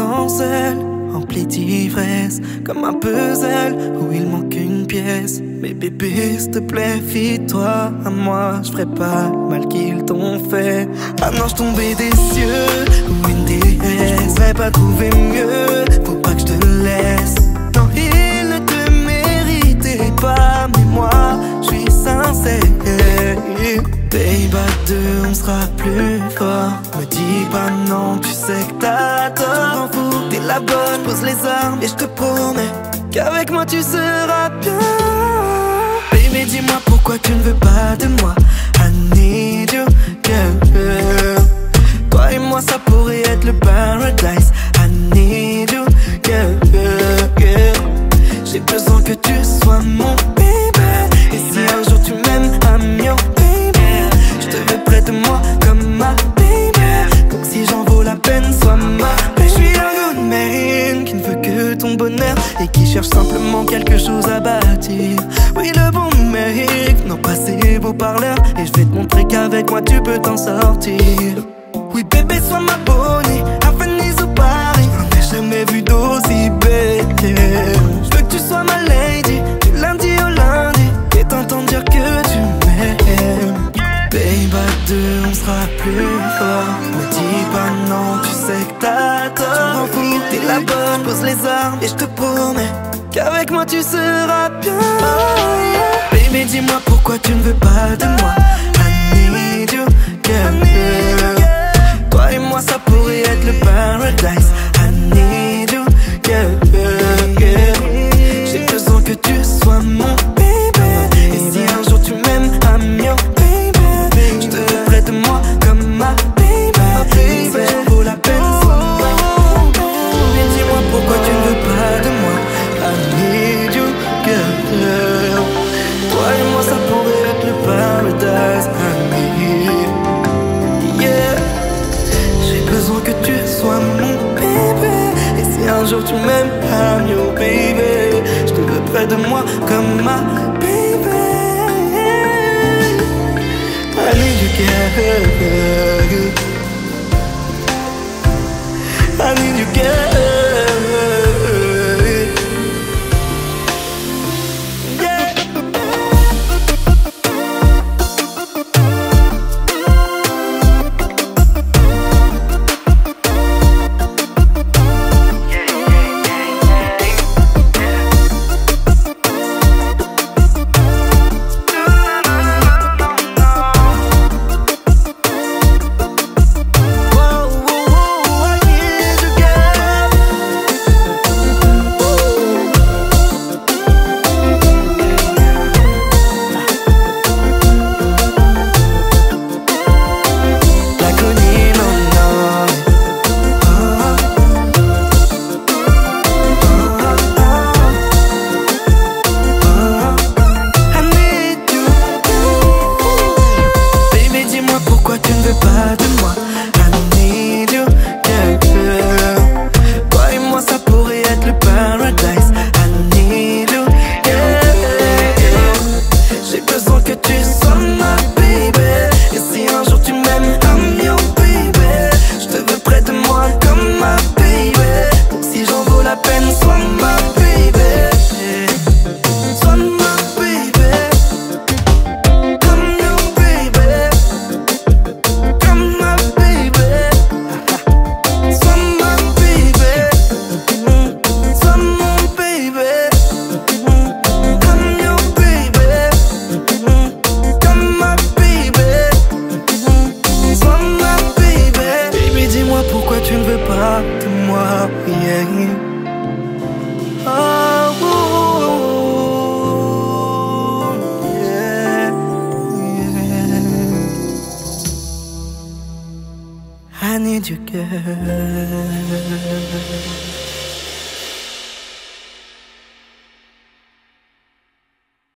sens seul, rempli d'ivresse, comme un puzzle où il manque une pièce. Mais bébé, s'il te plaît, fie-toi à moi, je ferai pas le mal qu'ils t'ont fait. Un ange tombé des cieux ou une déesse, je pourrais pas trouver mieux, faut pas que je te laisse. Non, il ne te méritait pas, mais moi, je suis sincère. Babe, à deux, on sera plus fort. Me dis pas non, tu sais que t'as tort. T'en fous, t'es la bonne, pose les armes et je te promets qu'avec moi tu seras bien. Baby, dis-moi pourquoi tu ne veux pas de moi. I need you, girl. Toi et moi ça pourrait être le paradise. I need you, girl. J'ai besoin que tu sois mon baby. Et si un jour tu m'aimes, I'm your baby. Je te veux près de moi comme ma baby. Donc si j'en vaut la peine, sois ma baby. Je suis un good man qui ne veut que ton bonheur et qui cherche simplement quelque chose à bâtir. Oui, le bon mec, non pas ces beaux parleurs. Et je vais te montrer qu'avec moi tu peux t'en sortir. Oui bébé, sois ma bonnie, à Venise ou Paris. On n'a jamais vu d'aussi belle. Je veux que tu sois ma lady, du lundi au lundi, et t'entends dire que tu m'aimes. Babe, à deux, on sera plus fort. Me dis pas non, tu sais que t'as tort. Tu m'en fous, t'es la bonne, pose les armes et je te promets qu'avec moi tu seras bien. Baby, dis-moi pourquoi tu ne veux pas de moi. I need you, girl. Toi et moi ça pourrait être le paradise. I need you, girl. J'ai besoin que tu sois mon baby. Et si un jour tu m'aimes, I'm your baby. Je te veux près de moi comme ma baby. Si j'en vaut la peine, sois ma baby. Mais dis-moi pourquoi tu ne veux pas de moi. I need you, girl. Toi et moi ça pourrait être le paradise. I need, yeah. J'ai besoin que tu sois mon baby. Et si un jour tu m'aimes, I'm your baby. Je te veux près de moi comme ma baby. I need you, girl. I need you, girl. I need you, girl.